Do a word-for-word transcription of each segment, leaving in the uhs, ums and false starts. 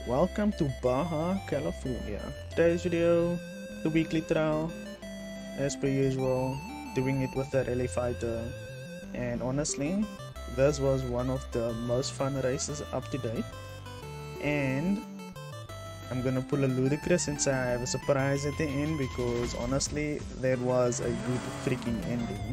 Welcome to Baja, California. Today's video, the weekly trial, as per usual, doing it with the rally fighter. And honestly, this was one of the most fun races up to date. And I'm gonna pull a ludicrous since I have a surprise at the end, because honestly, that was a good freaking ending.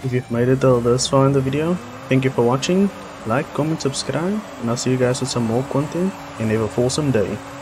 If you've made it till this far in the video, thank you for watching. Like, comment, subscribe, and I'll see you guys with some more content, and have a awesome day.